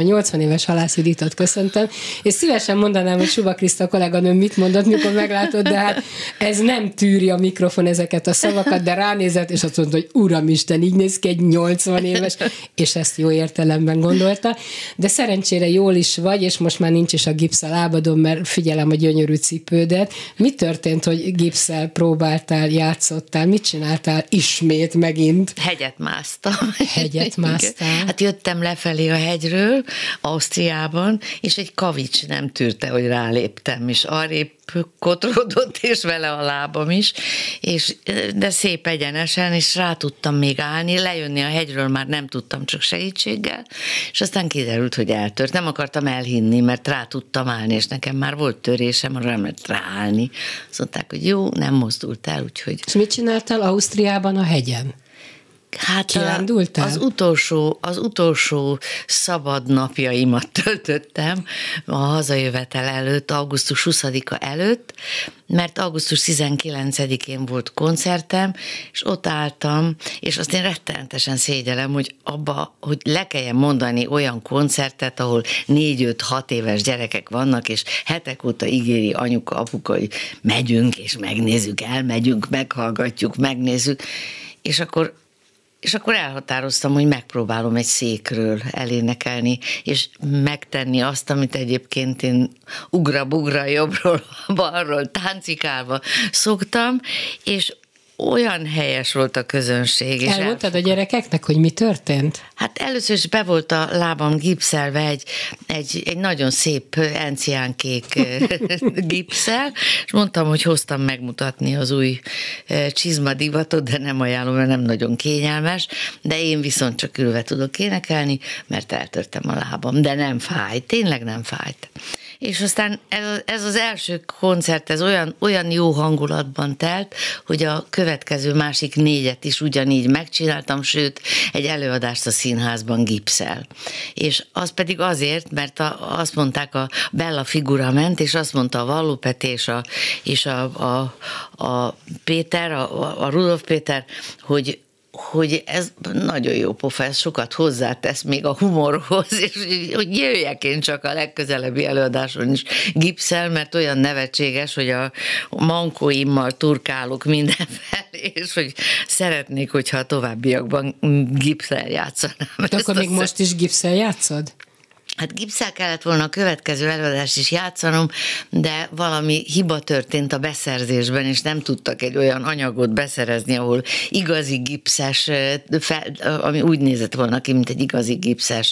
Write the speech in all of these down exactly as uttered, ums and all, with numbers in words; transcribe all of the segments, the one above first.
nyolcvan éves Halászi Ditot köszöntöm, és szívesen mondanám, hogy Suba Kriszta kolléganőm mit mondott, mikor meglátod, de hát ez nem tűri a mikrofon ezeket a szavakat, de ránézett, és azt mondta, hogy Uramisten, így néz ki egy nyolcvan éves, és ezt jó értelemben gondolta, de szerencsére jól is vagy, és most már nincs is a gipsz a lábadon, mert figyelem a gyönyörű cipődet. Mi történt, hogy gipsszel próbáltál, játszottál, mit csináltál ismét megint? Hegyet másztam. Hegyet másztál? Hát jöttem lefelé a hegyről, Ausztriában, és egy kavics nem tűrte, hogy ráléptem, és arrébb kotródott, és vele a lábam is, és, de szép egyenesen, és rá tudtam még állni, lejönni a hegyről már nem tudtam, csak segítséggel, és aztán kiderült, hogy eltört. Nem akartam elhinni, mert rá tudtam állni, és nekem már volt törésem, arra nem lehet ráállni. Azt mondták, hogy jó, nem mozdult el, úgyhogy... És mit csináltál Ausztriában a hegyen? Hát a, az utolsó, az utolsó szabad napjaimat töltöttem a hazajövetel előtt, augusztus huszadika előtt, mert augusztus tizenkilencedikén volt koncertem, és ott álltam, és azt én rettenetesen szégyellem, hogy abba, hogy le kelljen mondani olyan koncertet, ahol négy-öt-hat éves gyerekek vannak, és hetek óta ígéri anyuka, apuka, hogy megyünk, és megnézzük, elmegyünk, meghallgatjuk, megnézzük, és akkor És akkor elhatároztam, hogy megpróbálom egy székről elénekelni, és megtenni azt, amit egyébként én ugra-bugra jobbról, balról táncikálva szoktam, és olyan helyes volt a közönség. És elmondtad el... a gyerekeknek, hogy mi történt? Hát először is be volt a lábam gipszelve egy, egy, egy nagyon szép enciánkék gipszel, és mondtam, hogy hoztam megmutatni az új csizmadivatot, de nem ajánlom, mert nem nagyon kényelmes, de én viszont csak ülve tudok énekelni, mert eltörtem a lábam, de nem fájt, tényleg nem fájt. És aztán ez, ez az első koncert, ez olyan, olyan jó hangulatban telt, hogy a következő másik négyet is ugyanígy megcsináltam, sőt, egy előadást a színházban gipszel. És az pedig azért, mert a, azt mondták, a Bella Figura ment, és azt mondta a Valló Peti és a, és a, a, a Péter, a, a Rudolf Péter, hogy hogy ez nagyon jó pofa, ez sokat hozzátesz még a humorhoz, és hogy jöjjek én csak a legközelebbi előadáson is gipszel, mert olyan nevetséges, hogy a mankóimmal turkálok mindenfelé, és hogy szeretnék, hogyha a továbbiakban gipszel játszanám. De akkor még most is gipszel játszod? Hát gipszel kellett volna a következő előadást is játszanom, de valami hiba történt a beszerzésben, és nem tudtak egy olyan anyagot beszerezni, ahol igazi gipszes, ami úgy nézett volna ki, mint egy igazi gipszes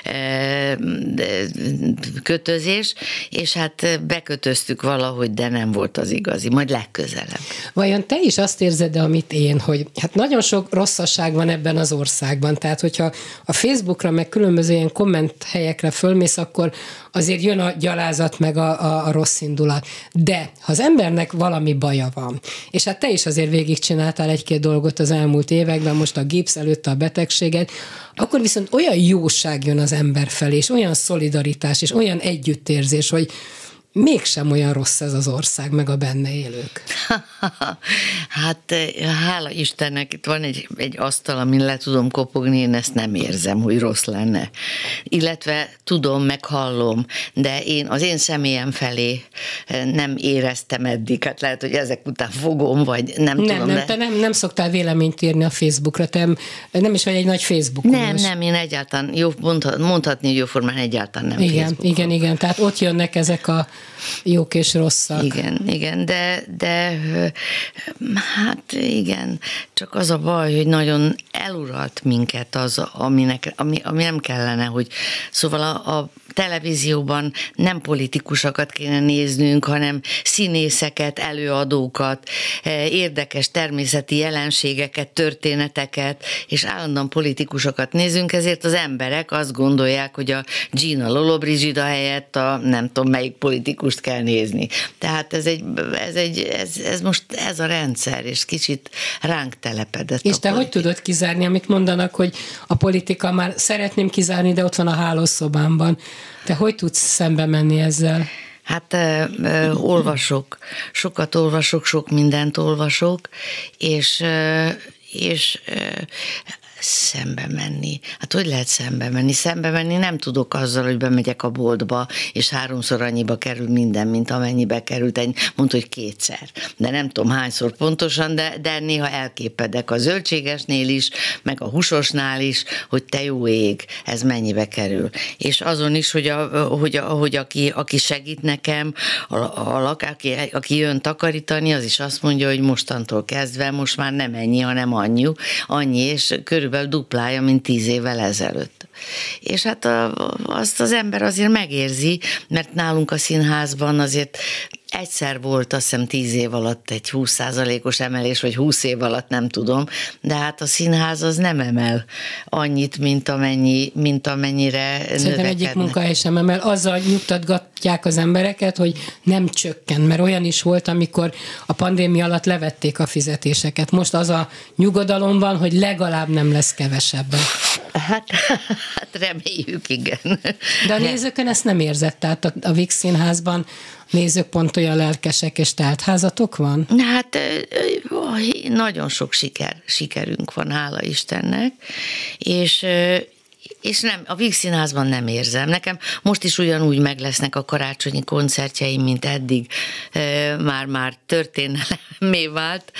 kötözés, és hát bekötöztük valahogy, de nem volt az igazi, majd legközelebb. Vajon te is azt érzed, amit én, hogy hát nagyon sok rosszasság van ebben az országban, tehát hogyha a Facebookra meg különböző ilyen komment helyekre fölmész, akkor azért jön a gyalázat meg a, a, a rossz indulat. De ha az embernek valami baja van, és hát te is azért végigcsináltál egy-két dolgot az elmúlt években, most a gipsz, előtte a betegséget, akkor viszont olyan jóság jön az ember felé, és olyan szolidaritás, és olyan együttérzés, hogy mégsem olyan rossz ez az ország, meg a benne élők. Hát hála Istennek, itt van egy, egy asztal, amin le tudom kopogni, én ezt nem érzem, hogy rossz lenne. Illetve tudom, meg hallom, de én az én személyem felé nem éreztem eddig, hát lehet, hogy ezek után fogom, vagy nem, nem tudom. Nem, de... te nem, nem szoktál véleményt írni a Facebookra, te nem is vagy egy nagy Facebookon. Nem, nem, én egyáltalán, jó, mondhatni, hogy jóformán egyáltalán nem igen, Facebookon. Igen, igen, tehát ott jönnek ezek a jók és rosszak. Igen, igen, de, de hát igen, csak az a baj, hogy nagyon eluralt minket az, aminek, ami, ami nem kellene, hogy szóval a, a televízióban nem politikusokat kéne néznünk, hanem színészeket, előadókat, érdekes természeti jelenségeket, történeteket, és állandóan politikusokat nézünk, ezért az emberek azt gondolják, hogy a Gina Lollobrigida helyett a nem tudom melyik politikust kell nézni. Tehát ez egy, ez egy, ez, ez most ez a rendszer, és kicsit ránk telepedett. És te hogy tudod kizárni, amit mondanak, hogy a politika már szeretném kizárni, de ott van a hálószobámban. Te hogy tudsz szembe menni ezzel? Hát ö, ö, olvasok, sokat olvasok, sok mindent olvasok, és, ö, és ö, szembe menni? Hát hogy lehet szembe menni? Szembe menni nem tudok azzal, hogy bemegyek a boltba, és háromszor annyiba kerül minden, mint amennyibe került. Mondta, hogy kétszer. De nem tudom hányszor pontosan, de, de néha elképedek a zöldségesnél is, meg a húsosnál is, hogy te jó ég, ez mennyibe kerül. És azon is, hogy, a, hogy, a, hogy aki, aki segít nekem, a, a, aki, aki jön takarítani, az is azt mondja, hogy mostantól kezdve most már nem ennyi, hanem annyi, annyi, és körülbelül duplája, mint tíz évvel ezelőtt. És hát a, azt az ember azért megérzi, mert nálunk a színházban azért egyszer volt, azt hiszem tíz év alatt egy húsz százalékos emelés, vagy húsz év alatt, nem tudom, de hát a színház az nem emel annyit, mint, amennyi, mint amennyire Szerintem növekednek. egyik munkahely sem emel. Azzal nyugtatgatják az embereket, hogy nem csökken, mert olyan is volt, amikor a pandémia alatt levették a fizetéseket. Most az a nyugodalom van, hogy legalább nem lesz kevesebben. Hát, hát reméljük, igen. De a nézőkön ezt nem érzett, tehát a, a Víg Színházban nézők pont olyan lelkesek és teltházatok van? Hát nagyon sok siker, sikerünk van, hála Istennek, és és nem, a Víg Színházban nem érzem. Nekem most is ugyanúgy meg lesznek a karácsonyi koncertjeim, mint eddig, már-már történelemmé vált,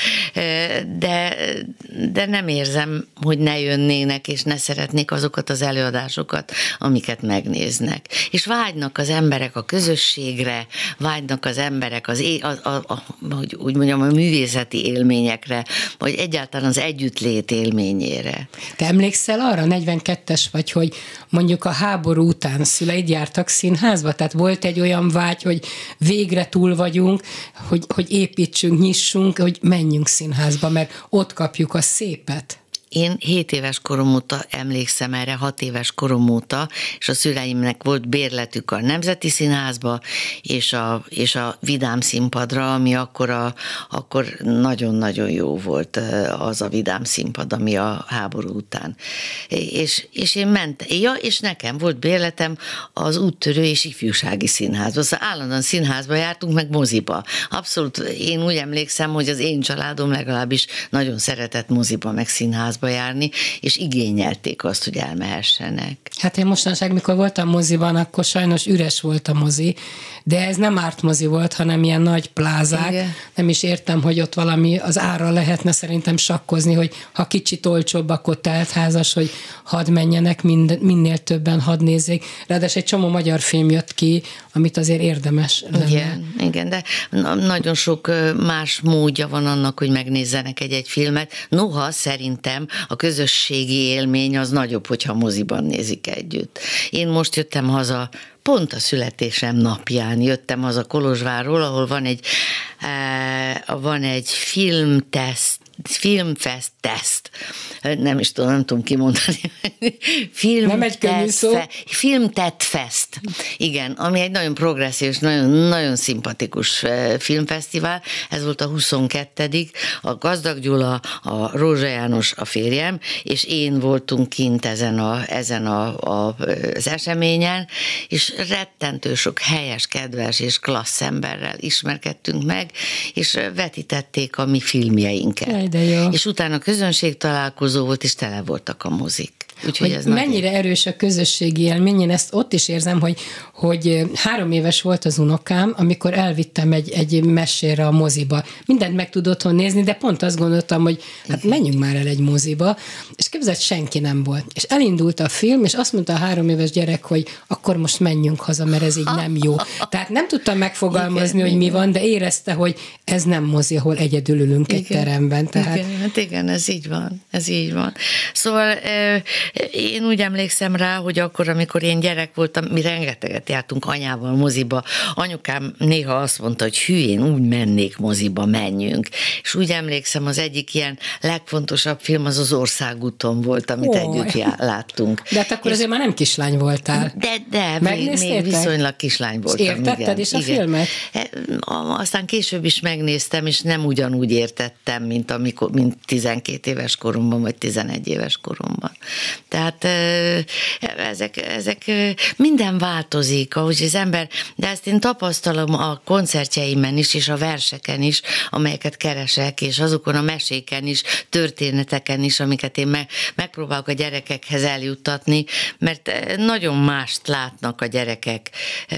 de, de nem érzem, hogy ne jönnének, és ne szeretnék azokat az előadásokat, amiket megnéznek. És vágynak az emberek a közösségre, vágynak az emberek az, a, a, a, hogy úgy mondjam, a művészeti élményekre, vagy egyáltalán az együttlét élményére. Te emlékszel arra, negyvenkettes vagy, hogy mondjuk a háború után szüleid jártak színházba? Tehát volt egy olyan vágy, hogy végre túl vagyunk, hogy, hogy építsünk, nyissunk, hogy menjünk színházba, mert ott kapjuk a szépet. Én hét éves korom óta emlékszem erre, hat éves korom óta, és a szüleimnek volt bérletük a Nemzeti Színházba, és a, és a Vidám Színpadra, ami akkor, a, akkor nagyon-nagyon jó volt az a Vidám Színpad, ami a háború után. És, és én mentem, ja, és nekem volt bérletem az Úttörő és Ifjúsági Színházba. Szóval állandóan színházba jártunk, meg moziba. Abszolút, én úgy emlékszem, hogy az én családom legalábbis nagyon szeretett moziba, meg színházba járni, és igényelték azt, hogy elmehessenek. Hát én mostanság, mikor voltam moziban, akkor sajnos üres volt a mozi, de ez nem ártmozi volt, hanem ilyen nagy plázák. Igen. Nem is értem, hogy ott valami az ára lehetne szerintem sakkozni, hogy ha kicsit olcsóbb, akkor teltházas, hogy hadd menjenek, mind, minél többen hadd nézzék. Ráadásul egy csomó magyar film jött ki, amit azért érdemes lenne. Igen, igen, de nagyon sok más módja van annak, hogy megnézzenek egy-egy filmet. Noha szerintem a közösségi élmény az nagyobb, hogyha moziban nézik együtt. Én most jöttem haza, pont a születésem napján jöttem haza Kolozsvárról, ahol van egy, van egy filmteszt, filmfest teszt. Nem is tudom, nem tudom kimondani. Film nem egy könnyű szó. Fe, filmtett fest. Igen, ami egy nagyon progresszív és nagyon, nagyon szimpatikus filmfesztivál. Ez volt a huszonkettedik A Gazdag Gyula, a Rózsa János, a férjem, és én voltunk kint ezen, a, ezen a, a, az eseményen, és rettentő sok helyes, kedves és klassz emberrel ismerkedtünk meg, és vetítették a mi filmjeinket. De jó. És utána közönség találkozó volt, és tele voltak a mozik. Úgyhogy ez mennyire nagy... erős a közösségi élmény, én ezt ott is érzem, hogy, hogy három éves volt az unokám, amikor elvittem egy, egy mesére a moziba. Mindent meg tud otthon nézni, de pont azt gondoltam, hogy hát menjünk már el egy moziba, és képzeld, senki nem volt. És elindult a film, és azt mondta a három éves gyerek, hogy akkor most menjünk haza, mert ez így nem jó. Tehát nem tudtam megfogalmazni, igen, hogy mi van, de érezte, hogy ez nem mozi, ahol egyedül ülünk igen, egy teremben. Tehát... Igen, hát igen, ez így van, ez így van. Szóval én úgy emlékszem rá, hogy akkor, amikor én gyerek voltam, mi rengeteget jártunk anyával moziba. Anyukám néha azt mondta, hogy hű, én úgy mennék moziba, menjünk. És úgy emlékszem, az egyik ilyen legfontosabb film az az Országúton volt, amit Oly. együtt já- láttunk. De hát akkor és azért már nem kislány voltál. De, de még, még viszonylag kislány voltam. És értetted igen, is a igen. filmet? Aztán később is megnéztem, és nem ugyanúgy értettem, mint, amikor, mint tizenkét éves koromban, vagy tizenegy éves koromban. Tehát ezek, ezek minden változik, ahogy az ember, de ezt én tapasztalom a koncertjeimen is, és a verseken is, amelyeket keresek, és azokon a meséken is, történeteken is, amiket én meg, megpróbálok a gyerekekhez eljuttatni, mert nagyon mást látnak a gyerekek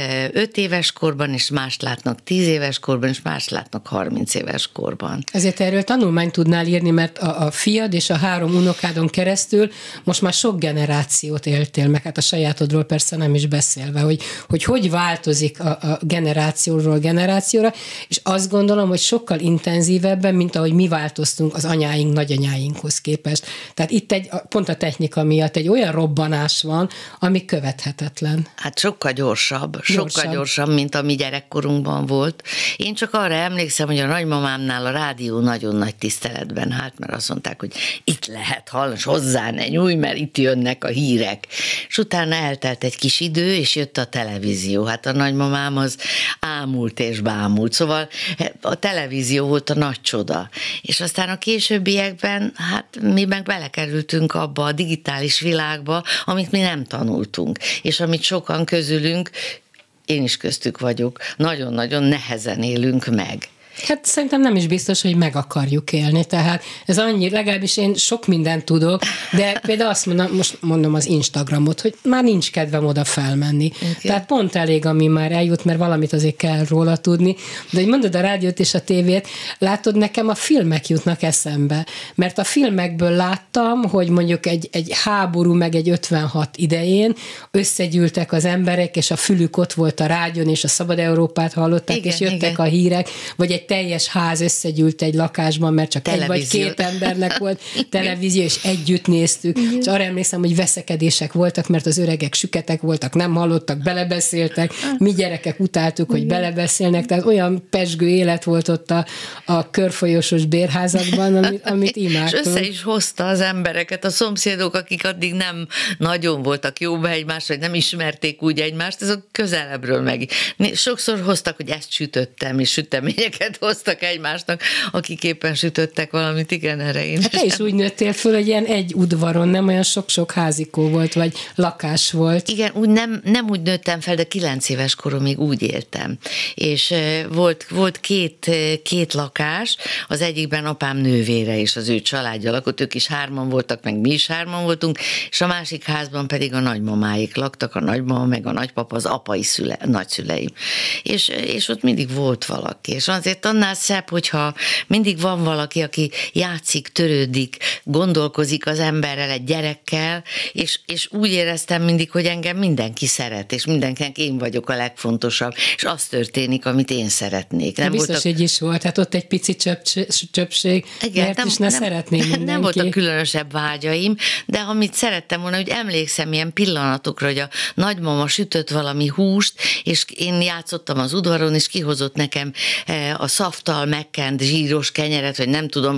öt éves korban, és mást látnak tíz éves korban, és mást látnak harminc éves korban. Ezért erről tanulmányt tudnál írni, mert a, a fiad és a három unokádon keresztül most már sok generációt éltél meg, hát a sajátodról persze nem is beszélve, hogy hogy, hogy változik a, a generációról generációra, és azt gondolom, hogy sokkal intenzívebben, mint ahogy mi változtunk az anyáink, nagyanyáinkhoz képest. Tehát itt egy, pont a technika miatt egy olyan robbanás van, ami követhetetlen. Hát sokkal gyorsabb, sokkal gyorsabb, gyorsabb mint a mi gyerekkorunkban volt. Én csak arra emlékszem, hogy a nagymamámnál a rádió nagyon nagy tiszteletben állt, mert azt mondták, hogy itt lehet hallani, és hozzá ne nyújj, mert itt jönnek a hírek. És utána eltelt egy kis idő, és jött a televízió. Hát a nagymamám az ámult és bámult. Szóval a televízió volt a nagy csoda. És aztán a későbbiekben, hát mi meg belekerültünk abba a digitális világba, amit mi nem tanultunk. És amit sokan közülünk, én is köztük vagyok, nagyon-nagyon nehezen élünk meg. Hát szerintem nem is biztos, hogy meg akarjuk élni, tehát ez annyi, legalábbis én sok mindent tudok, de például azt mondom, most mondom az Instagramot, hogy már nincs kedvem oda felmenni. Okay. Tehát pont elég, ami már eljut, mert valamit azért kell róla tudni, de hogy mondod a rádiót és a tévét, látod, nekem a filmek jutnak eszembe, mert a filmekből láttam, hogy mondjuk egy, egy háború meg egy ötvenhat idején összegyűltek az emberek, és a fülük ott volt a rádión, és a Szabad Európát hallották, igen, és jöttek igen. a hírek, vagy egy teljes ház összegyűlt egy lakásban, mert csak televízió. Egy vagy két embernek volt televízió, és együtt néztük. Igen. És arra emlékszem, hogy veszekedések voltak, mert az öregek süketek voltak, nem hallottak, belebeszéltek, mi gyerekek utáltuk, hogy igen. belebeszélnek, tehát olyan pezsgő élet volt ott a, a körfolyosos bérházakban, amit, amit imádtunk. És össze is hozta az embereket, a szomszédok, akik addig nem nagyon voltak jóba egymást, vagy nem ismerték úgy egymást, azok közelebbről meg. Sokszor hoztak, hogy ezt sütöttem, és süteményeket hoztak egymásnak, akik éppen sütöttek valamit, igen, erre én. Hát te is úgy nőttél föl, hogy ilyen egy udvaron, nem olyan sok-sok házikó volt, vagy lakás volt. Igen, úgy nem, nem úgy nőttem fel, de kilenc éves koromig úgy éltem. És volt, volt két, két lakás, az egyikben apám nővére és az ő családja lakott, ők is hárman voltak, meg mi is hárman voltunk, és a másik házban pedig a nagymamáik laktak, a nagymama, meg a nagypapa, az apai szüle, nagyszüleim. És, és ott mindig volt valaki, és azért annál szebb, hogyha mindig van valaki, aki játszik, törődik, gondolkozik az emberrel, egy gyerekkel, és, és úgy éreztem mindig, hogy engem mindenki szeret, és mindenkinek én vagyok a legfontosabb, és az történik, amit én szeretnék. Nem biztos, voltak... hogy is volt, hát ott egy pici csöpség, igen, mert nem, is ne nem, szeretném mindenki. Nem voltak különösebb vágyaim, de amit szerettem volna, hogy emlékszem ilyen pillanatokra, hogy a nagymama sütött valami húst, és én játszottam az udvaron, és kihozott nekem a szaftal megkent zsíros kenyeret, vagy nem tudom,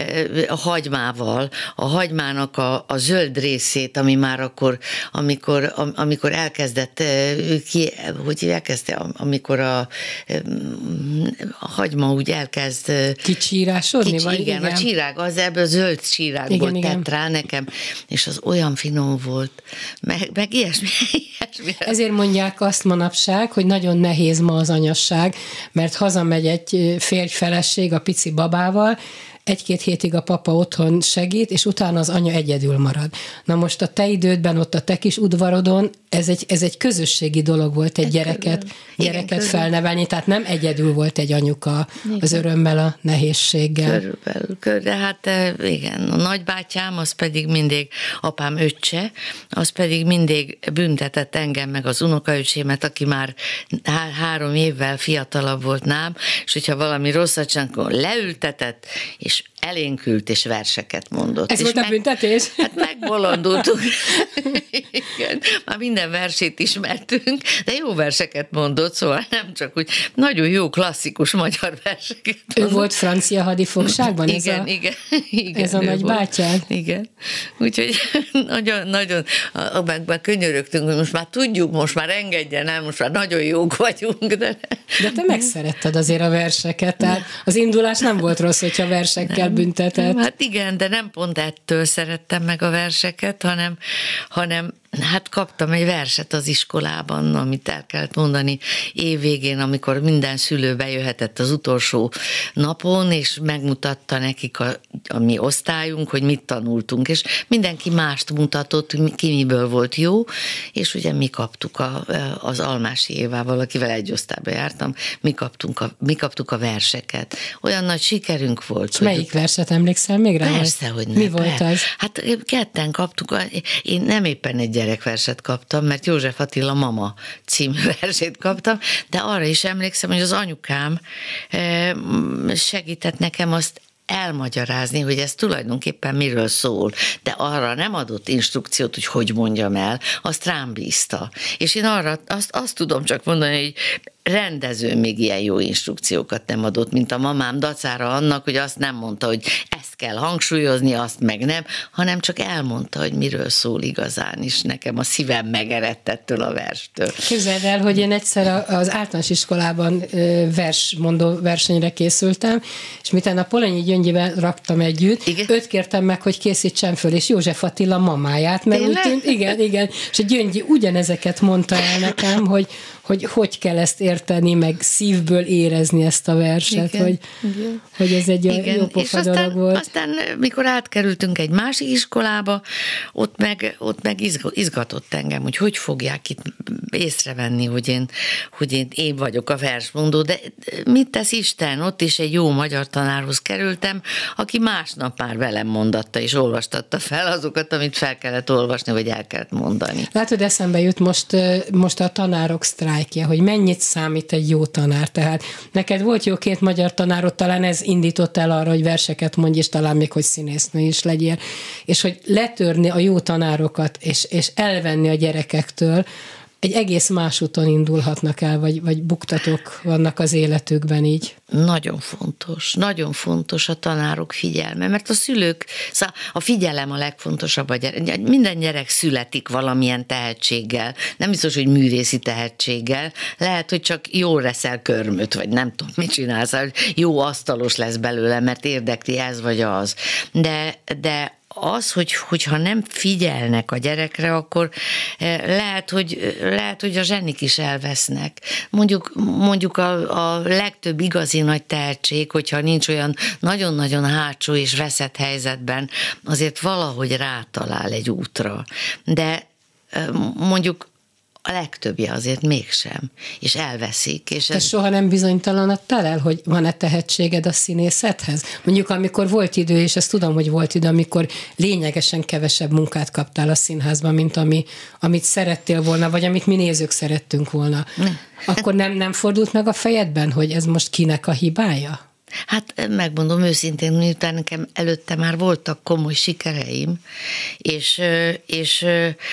a hagymával, a hagymának a, a zöld részét, ami már akkor, amikor, amikor elkezdett, ki, hogy elkezdte, amikor a, a hagyma úgy elkezd kicsírásodni, kicsi, vagy igen, igen, a csírág, az ebből zöld csírákból igen, tett igen. rá nekem, és az olyan finom volt, meg, meg ilyesmi, ilyesmi. Ezért mondják azt manapság, hogy nagyon nehéz ma az anyasság, mert hazamegy egy férj-feleség a pici babával, egy-két hétig a papa otthon segít, és utána az anya egyedül marad. Na most a te idődben, ott a te kis udvarodon, ez egy, ez egy közösségi dolog volt egy gyereket, gyereket felnevelni, tehát nem egyedül volt egy anyuka igen. az örömmel, a nehézséggel. Körülbelül, kör, de hát igen, a nagybátyám, az pedig mindig, apám öccse, az pedig mindig büntetett engem meg az unokaöcsémet, aki már há- három évvel fiatalabb volt nálam, és hogyha valami rosszat csinálunk, leültetett, és elénkült, és verseket mondott. Ez és volt meg, a büntetés? Hát megbolondultunk. Igen, már minden versét ismertünk, de jó verseket mondott, szóval nem csak úgy, nagyon jó klasszikus magyar verseket mondott. Ő volt francia hadifogságban? Ez igen, a, igen, igen. Ez a nagybátyád? Igen. Úgyhogy nagyon, nagyon, meg, meg könyörögtünk, hogy most már tudjuk, most már engedjen el, most már nagyon jók vagyunk. De, de te megszeretted azért a verseket, tehát az indulás nem volt rossz, hogyha versekkel büntetett. Hát igen, de nem pont ettől szerettem meg a verseket, hanem, hanem Hát kaptam egy verset az iskolában, amit el kellett mondani évvégén, amikor minden szülő bejöhetett az utolsó napon, és megmutatta nekik a, a mi osztályunk, hogy mit tanultunk, és mindenki mást mutatott, ki miből volt jó, és ugye mi kaptuk a, az Almási Évával, akivel egy osztályba jártam, mi, kaptunk a, mi kaptuk a verseket. Olyan nagy sikerünk volt. És melyik verset emlékszel még rá? Persze, hogy nem. Mi volt az? Hát ketten kaptuk, én nem éppen egy gyerekverset kaptam, mert József Attila Mama című versét kaptam, de arra is emlékszem, hogy az anyukám segített nekem azt elmagyarázni, hogy ez tulajdonképpen miről szól, de arra nem adott instrukciót, hogy hogy mondjam el, azt rám bízta. És én arra azt, azt tudom csak mondani, hogy rendező még ilyen jó instrukciókat nem adott, mint a mamám, dacára annak, hogy azt nem mondta, hogy ezt kell hangsúlyozni, azt meg nem, hanem csak elmondta, hogy miről szól igazán, és nekem a szívem megerett ettől a verstől. Képzeld el, hogy én egyszer az általános iskolában versmondó versenyre készültem, és miután a Polanyi Gyöngyivel raktam együtt, igen? Őt kértem meg, hogy készítsen föl, és József Attila mamáját, mert úgy tűnt, igen, igen, és a Gyöngyi ugyanezeket mondta el nekem, hogy hogy hogy kell ezt érteni, meg szívből érezni ezt a verset, igen, hogy, igen. hogy ez egy igen. jó pofa dolog volt. Aztán, mikor átkerültünk egy másik iskolába, ott meg, ott meg izgatott engem, hogy hogy fogják itt észrevenni, hogy én, hogy én, én vagyok a versmondó, de mit tesz Isten? Ott is egy jó magyar tanárhoz kerültem, aki másnap már velem mondatta, és olvastatta fel azokat, amit fel kellett olvasni, vagy el kellett mondani. Látod, eszembe jut most, most a tanárok sztrájkja, hogy mennyit számít egy jó tanár. Tehát neked volt jó két magyar tanárod, talán ez indított el arra, hogy verseket mondj, és talán még, hogy színésznő is legyél. És hogy letörni a jó tanárokat, és, és elvenni a gyerekektől, egy egész más úton indulhatnak el, vagy, vagy buktatók vannak az életükben így. Nagyon fontos, nagyon fontos a tanárok figyelme, mert a szülők, szóval a figyelem a legfontosabb, a gyerek. Minden gyerek születik valamilyen tehetséggel, nem biztos, hogy művészi tehetséggel, lehet, hogy csak jól reszel körmöt, vagy nem tudom, mit csinálsz, jó asztalos lesz belőle, mert érdekli ez vagy az. De, de az, hogy, hogyha nem figyelnek a gyerekre, akkor lehet, hogy, lehet, hogy a zsenik is elvesznek. Mondjuk, mondjuk a, a legtöbb igazi nagy tehetség, hogyha nincs olyan nagyon-nagyon hátsó és veszett helyzetben, azért valahogy rátalál egy útra. De mondjuk a legtöbbje azért mégsem, és elveszik. És Te ez... soha nem bizonytalanodtál el, hogy van-e tehetséged a színészethez? Mondjuk, amikor volt idő, és ezt tudom, hogy volt idő, amikor lényegesen kevesebb munkát kaptál a színházban, mint ami, amit szerettél volna, vagy amit mi nézők szerettünk volna. Ne. Akkor nem, nem fordult meg a fejedben, hogy ez most kinek a hibája? Hát megmondom őszintén, miután nekem előtte már voltak komoly sikereim, és, és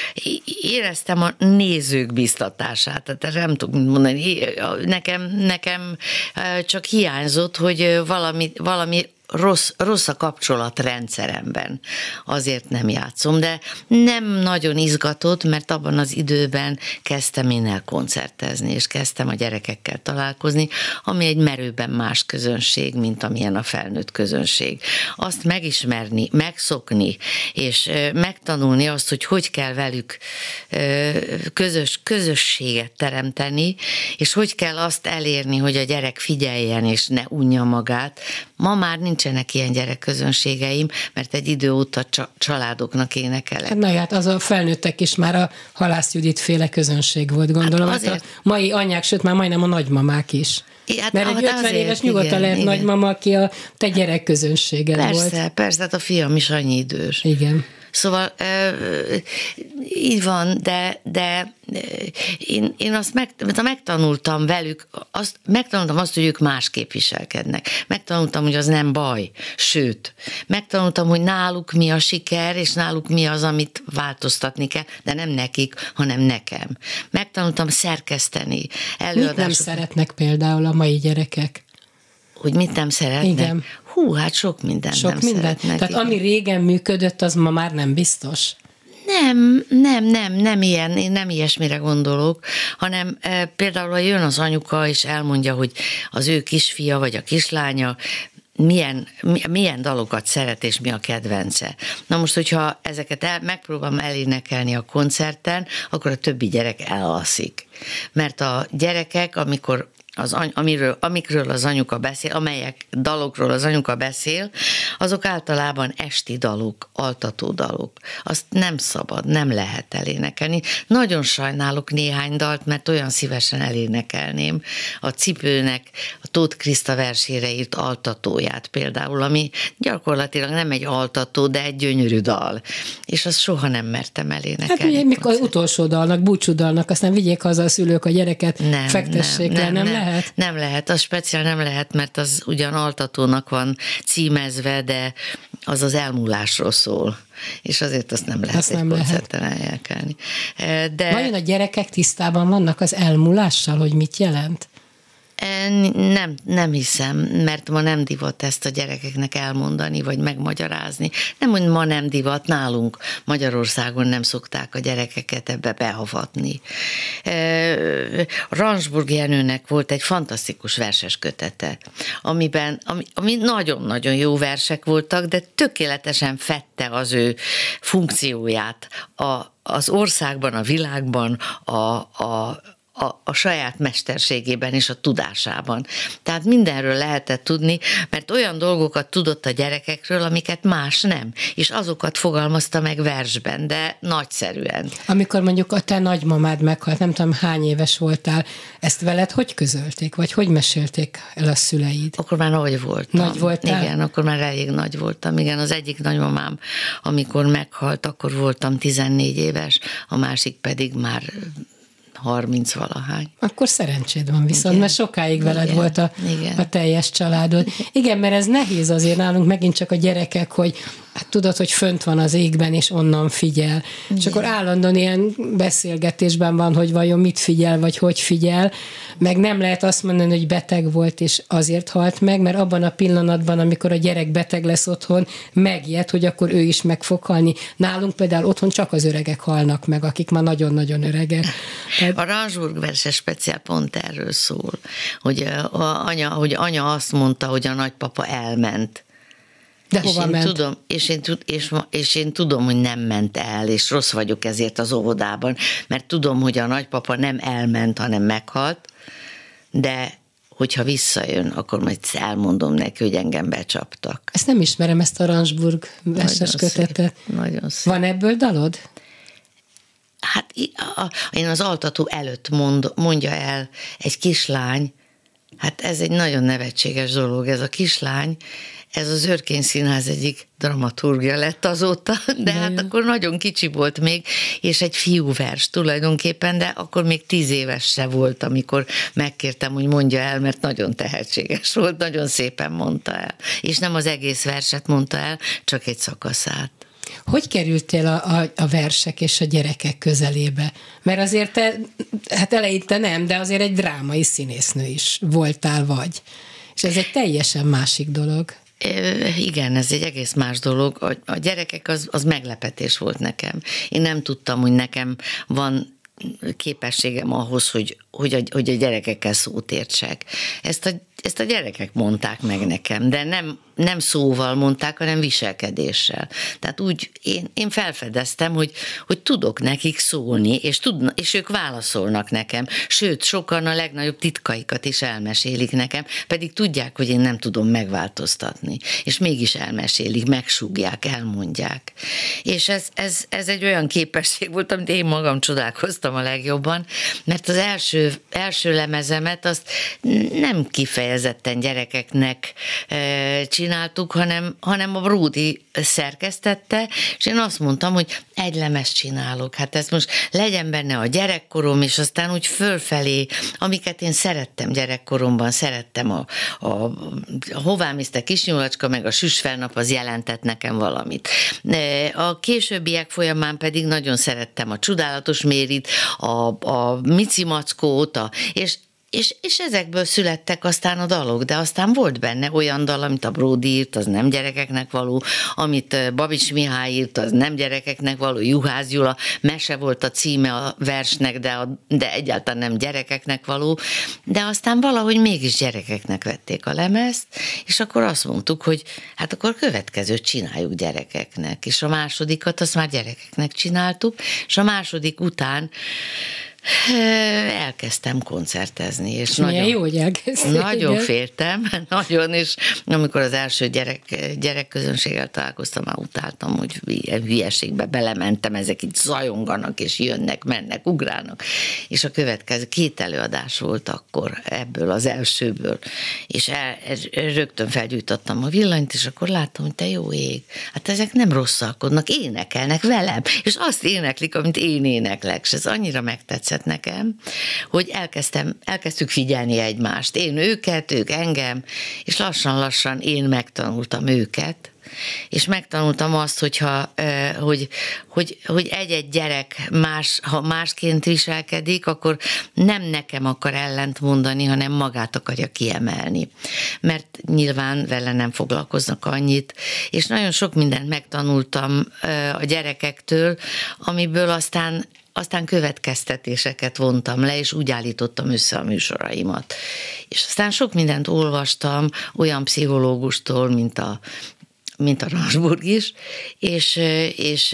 éreztem a nézők biztatását, tehát nem tudok mondani, nekem, nekem csak hiányzott, hogy valami, valami Rossz, rossz a kapcsolatrendszeremben, azért nem játszom, de nem nagyon izgatott, mert abban az időben kezdtem én el koncertezni, és kezdtem a gyerekekkel találkozni, ami egy merőben más közönség, mint amilyen a felnőtt közönség. Azt megismerni, megszokni, és megtanulni azt, hogy hogy kell velük közös, közösséget teremteni, és hogy kell azt elérni, hogy a gyerek figyeljen, és ne unja magát. Ma már nincsenek ilyen gyerekközönségeim, mert egy idő óta családoknak énekelek. Na hát az a felnőttek is már a Halász Judit féle közönség volt, gondolom. Hát azért... A mai anyák, sőt már majdnem a nagymamák is. Hát, mert egy ötven éves nyugodtan lehet igen. nagymama, aki a te gyerekközönséged persze, volt. Persze, persze, hát a fiam is annyi idős. Igen. Szóval így van, de, de én, én azt meg, megtanultam velük, azt, megtanultam azt, hogy ők másképp viselkednek. Megtanultam, hogy az nem baj, sőt, megtanultam, hogy náluk mi a siker, és náluk mi az, amit változtatni kell, de nem nekik, hanem nekem. Megtanultam szerkeszteni. Mit nem szeretnek például a mai gyerekek? Hogy mit nem szeretnek? Igen. Hú, hát sok mindent sok nem minden. szeretnek. Tehát igen. Ami régen működött, az ma már nem biztos? Nem, nem, nem, nem ilyen, én nem ilyesmire gondolok, hanem e, például, ha jön az anyuka, és elmondja, hogy az ő kisfia vagy a kislánya milyen, milyen dalokat szeret, és mi a kedvence. Na most, hogyha ezeket el, megpróbálom elénekelni a koncerten, akkor a többi gyerek elalszik. Mert a gyerekek, amikor az, amiről, amikről az anyuka beszél, amelyek dalokról az anyuka beszél, azok általában esti dalok, altató dalok. Azt nem szabad, nem lehet elénekelni. Nagyon sajnálok néhány dalt, mert olyan szívesen elénekelném a Cipőnek a Tóth Kriszta versére írt altatóját például, ami gyakorlatilag nem egy altató, de egy gyönyörű dal. És azt soha nem mertem elénekelni. Hát mikor az utolsó dalnak, búcsúdalnak, aztán vigyék haza a szülők a gyereket, nem, fektessék nem, le, nem, nem, nem nem lehet? Nem lehet, az speciál nem lehet, mert az ugyan altatónak van címezve, de az az elmúlásról szól, és azért azt nem lehet azt egy nem koncerten elénekelni. De... Vajon a gyerekek tisztában vannak az elmúlással, hogy mit jelent? Nem, nem hiszem, mert ma nem divat ezt a gyerekeknek elmondani, vagy megmagyarázni. Nem, hogy ma nem divat, nálunk Magyarországon nem szokták a gyerekeket ebbe behavatni. Ransburg Jenőnek volt egy fantasztikus verses kötete, amiben, ami, ami nagyon-nagyon jó versek voltak, de tökéletesen fedte az ő funkcióját a, az országban, a világban, a, a A, a saját mesterségében és a tudásában. Tehát mindenről lehetett tudni, mert olyan dolgokat tudott a gyerekekről, amiket más nem, és azokat fogalmazta meg versben, de nagyszerűen. Amikor mondjuk a te nagymamád meghalt, nem tudom hány éves voltál, ezt veled hogy közölték, vagy hogy mesélték el a szüleid? Akkor már nagy voltam. Nagy voltál? Igen, akkor már elég nagy voltam. Igen, az egyik nagymamám, amikor meghalt, akkor voltam tizennégy éves, a másik pedig már harminc valahány. Akkor szerencséd van viszont, igen, mert sokáig veled igen, volt a, a teljes családod. Igen, mert ez nehéz azért nálunk megint csak a gyerekek, hogy hát tudod, hogy fönt van az égben, és onnan figyel. Igen. És akkor állandóan ilyen beszélgetésben van, hogy vajon mit figyel, vagy hogy figyel, meg nem lehet azt mondani, hogy beteg volt, és azért halt meg, mert abban a pillanatban, amikor a gyerek beteg lesz otthon, megijed, hogy akkor ő is meg fog halni. Nálunk például otthon csak az öregek halnak meg, akik már nagyon-nagyon öregek. Tehát... A Ransburg verse speciál pont erről szól, hogy, a anya, hogy anya azt mondta, hogy a nagypapa elment. De és hova én ment? Tudom, és, én, és, és én tudom, hogy nem ment el, és rossz vagyok ezért az óvodában, mert tudom, hogy a nagypapa nem elment, hanem meghalt, de hogyha visszajön, akkor majd elmondom neki, hogy engem becsaptak. Ezt nem ismerem, ezt a Ransburg verses kötetet. Szép, nagyon szép. Van ebből dalod? Hát én az altató előtt mond, mondja el egy kislány, hát ez egy nagyon nevetséges dolog, ez a kislány, ez az Örkény Színház egyik dramaturgia lett azóta, de, de hát jön. Akkor nagyon kicsi volt még, és egy fiúvers tulajdonképpen, de akkor még tíz éves se volt, amikor megkértem, hogy mondja el, mert nagyon tehetséges volt, nagyon szépen mondta el. És nem az egész verset mondta el, csak egy szakaszát. Hogy kerültél a, a, a versek és a gyerekek közelébe? Mert azért te, hát eleinte nem, de azért egy drámai színésznő is voltál vagy. És ez egy teljesen másik dolog. Igen, ez egy egész más dolog. A, a gyerekek az, az meglepetés volt nekem. Én nem tudtam, hogy nekem van képességem ahhoz, hogy, hogy, a, hogy a gyerekekkel szót értsek. Ezt a, ezt a gyerekek mondták meg nekem, de nem, nem szóval mondták, hanem viselkedéssel. Tehát úgy én, én felfedeztem, hogy, hogy tudok nekik szólni, és, tudna, és ők válaszolnak nekem. Sőt, sokan a legnagyobb titkaikat is elmesélik nekem, pedig tudják, hogy én nem tudom megváltoztatni. És mégis elmesélik, megsúgják, elmondják. És ez, ez, ez egy olyan képesség volt, amit én magam csodálkoztam a legjobban, mert az első, első lemezemet azt nem kifejezetten gyerekeknek csináltuk, hanem, hanem a Bródi szerkesztette, és én azt mondtam, hogy egy lemezt csinálok. Hát ez most legyen benne a gyerekkorom, és aztán úgy fölfelé, amiket én szerettem gyerekkoromban, szerettem a, a, a Hová-Miszter Kisnyulacska, meg a Süsfelnap, az jelentett nekem valamit. A későbbiek folyamán pedig nagyon szerettem a Csodálatos Mérit, a, a Mici Mackót, a, és És, és ezekből születtek aztán a dalok, de aztán volt benne olyan dal, amit a Bródi írt, az nem gyerekeknek való, amit Babics Mihály írt, az nem gyerekeknek való, Juhász Gyula, mese volt a címe a versnek, de, a, de egyáltalán nem gyerekeknek való, de aztán valahogy mégis gyerekeknek vették a lemezt, és akkor azt mondtuk, hogy hát akkor következőt csináljuk gyerekeknek, és a másodikat azt már gyerekeknek csináltuk, és a második után elkezdtem koncertezni. És Milyen nagyon, jó, hogy elkezdtem. Nagyon igen. féltem, nagyon, és amikor az első gyerek, gyerekközönséggel találkoztam, már utáltam, hogy ilyen hülyeségbe belementem, ezek itt zajonganak, és jönnek, mennek, ugrálnak. És a következő két előadás volt akkor ebből az elsőből, és el, rögtön felgyújtottam a villanyt, és akkor láttam, hogy te jó ég, hát ezek nem rosszalkodnak, énekelnek velem, és azt éneklik, amit én éneklek, és ez annyira megtetszett nekem, hogy elkezdtem, elkezdtük figyelni egymást. Én őket, ők engem, és lassan-lassan én megtanultam őket, és megtanultam azt, hogyha, hogy, hogy, hogy egy-egy gyerek más, ha másként viselkedik, akkor nem nekem akar ellent mondani, hanem magát akarja kiemelni. Mert nyilván vele nem foglalkoznak annyit, és nagyon sok mindent megtanultam a gyerekektől, amiből aztán Aztán következtetéseket vontam le, és úgy állítottam össze a műsoraimat. És aztán sok mindent olvastam olyan pszichológustól, mint a, mint a Ransburg is, és, és,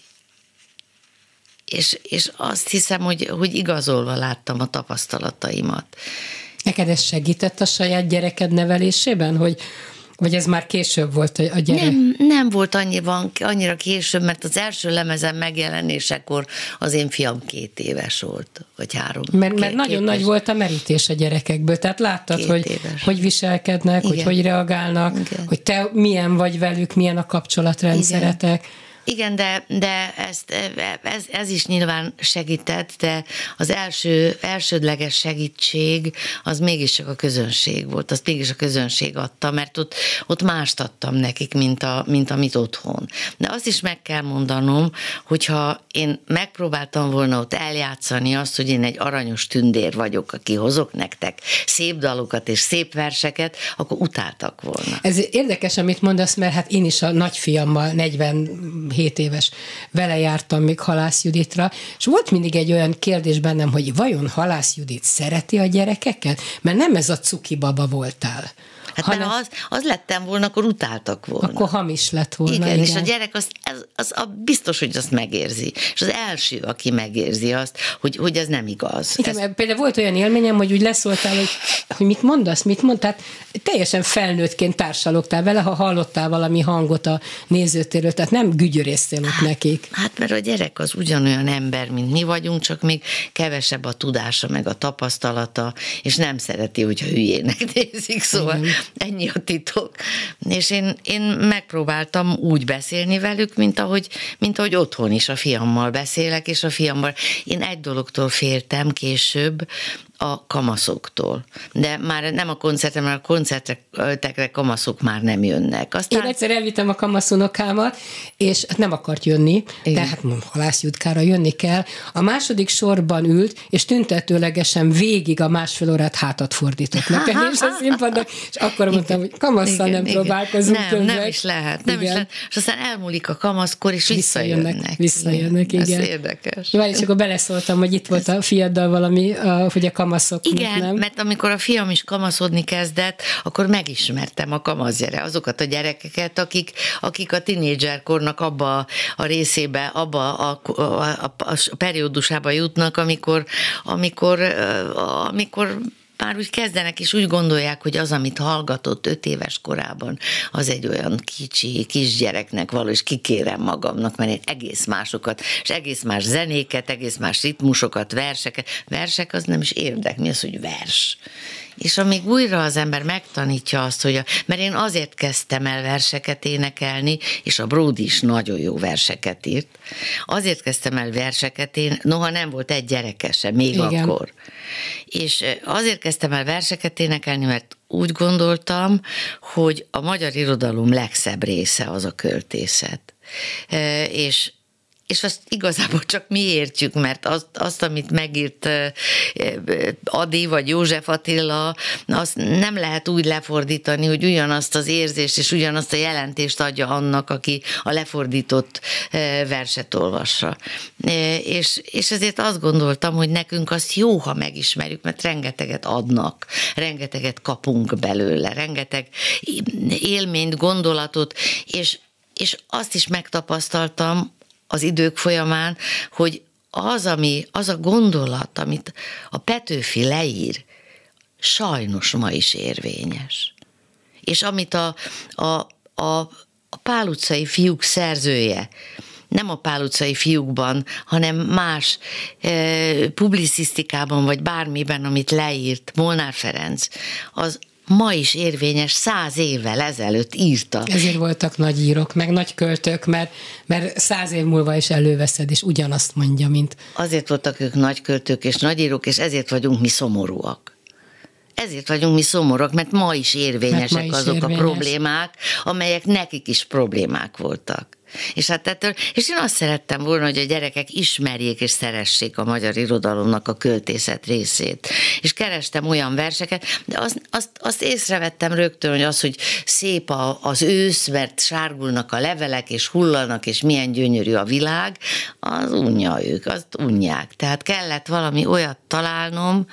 és, és azt hiszem, hogy, hogy igazolva láttam a tapasztalataimat. Neked ez segített a saját gyereked nevelésében, hogy vagy ez már később volt a gyerek? Nem, nem volt annyiban, annyira később, mert az első lemezem megjelenésekor az én fiam két éves volt, vagy három. Mert, mert nagyon képes. Nagy volt a merítés a gyerekekből, tehát láttad, hogy, hogy viselkednek, igen. hogy hogy reagálnak, igen. hogy te milyen vagy velük, milyen a kapcsolatrendszeretek. Igen. Igen, de, de ezt, ez, ez is nyilván segített, de az első, elsődleges segítség az mégiscsak a közönség volt, azt mégis a közönség adta, mert ott, ott mást adtam nekik, mint, a, mint amit otthon. De azt is meg kell mondanom, hogyha én megpróbáltam volna ott eljátszani azt, hogy én egy aranyos tündér vagyok, aki hozok nektek szép dalokat és szép verseket, akkor utáltak volna. Ez érdekes, amit mondasz, mert hát én is a nagyfiammal negyvenhét éves vele jártam még Halász Juditra, és volt mindig egy olyan kérdés bennem, hogy vajon Halász Judit szereti a gyerekeket? Mert nem ez a cuki baba voltál. Hát hanem, mert ha az, az lettem volna, akkor utáltak volna. Akkor hamis lett volna. Igen, igen. És a gyerek az, az, az a biztos, hogy azt megérzi. És az első, aki megérzi azt, hogy, hogy ez nem igaz. Igen, ez... például volt olyan élményem, hogy úgy leszóltál, hogy, hogy mit mondasz, mit mond, tehát teljesen felnőttként társalogtál vele, ha hallottál valami hangot a nézőtérről, tehát nem gügyörésztél ott nekik. Hát mert a gyerek az ugyanolyan ember, mint mi vagyunk, csak még kevesebb a tudása, meg a tapasztalata, és nem szereti, hogyha hülyének nézik, szóval igen. Ennyi a titok. És én, én megpróbáltam úgy beszélni velük, mint ahogy, mint ahogy otthon is a fiammal beszélek, és a fiammal. Én egy dologtól féltem később, a kamaszoktól. De már nem a koncertre, mert a koncertekre kamaszok már nem jönnek. Aztán... Én egyszer elvittem a kamaszunokámat, és nem akart jönni, igen. Tehát Halász Jutkára jönni kell. A második sorban ült, és tüntetőlegesen végig a másfél órát hátat fordított nekem, és a színpadnak, és akkor mondtam, hogy kamasszal nem igen. próbálkozunk nem, többet. Nem is lehet, nem is lehet. És aztán elmúlik a kamaszkor, és visszajönnek. Visszajönnek, visszajönnek igen. Ez érdekes. Jó, és akkor beleszóltam, hogy itt volt a fiaddal valami, hogy a kamaszoknak, igen, nem? Mert amikor a fiam is kamaszodni kezdett, akkor megismertem a kamaszgyere, azokat a gyerekeket, akik, akik a tinédzserkornak abba a részébe, abba a, a, a, a periódusába jutnak, amikor, amikor, amikor már úgy kezdenek, és úgy gondolják, hogy az, amit hallgatott öt éves korában, az egy olyan kicsi, kisgyereknek való, és kikérem magamnak, mert én egész másokat, és egész más zenéket, egész más ritmusokat, verseket. Versek az nem is érdek, mi az, hogy vers? És amíg újra az ember megtanítja azt, hogy a, mert én azért kezdtem el verseket énekelni, és a Bródi is nagyon jó verseket írt, azért kezdtem el verseket én, noha nem volt egy gyereke sem, még igen. akkor. És azért kezdtem el verseket énekelni, mert úgy gondoltam, hogy a magyar irodalom legszebb része az a költészet. És és azt igazából csak mi értjük, mert azt, azt amit megírt Adi vagy József Attila, azt nem lehet úgy lefordítani, hogy ugyanazt az érzést és ugyanazt a jelentést adja annak, aki a lefordított verset olvassa. És, és ezért azt gondoltam, hogy nekünk azt jó, ha megismerjük, mert rengeteget adnak, rengeteget kapunk belőle, rengeteg élményt, gondolatot, és, és azt is megtapasztaltam az idők folyamán, hogy az, ami, az a gondolat, amit a Petőfi leír, sajnos ma is érvényes. És amit a, a, a, a Pál utcai fiúk szerzője, nem a Pál utcai fiúkban, hanem más e, publicisztikában, vagy bármiben, amit leírt Molnár Ferenc, az ma is érvényes, száz évvel ezelőtt írta. Ezért voltak nagy írók, meg nagy költők, mert, mert száz év múlva is előveszed, és ugyanazt mondja, mint... Azért voltak ők nagy költők és nagy írók, és ezért vagyunk mi szomorúak. Ezért vagyunk mi szomorúak, mert ma is érvényesek ma is azok érvényes. A problémák, amelyek nekik is problémák voltak. És hát ettől, és én azt szerettem volna, hogy a gyerekek ismerjék és szeressék a magyar irodalomnak a költészet részét. És kerestem olyan verseket, de azt, azt, azt észrevettem rögtön, hogy az, hogy szép a, az ősz, mert sárgulnak a levelek, és hullanak, és milyen gyönyörű a világ, az unja ők, azt unják. Tehát kellett valami olyat találnom,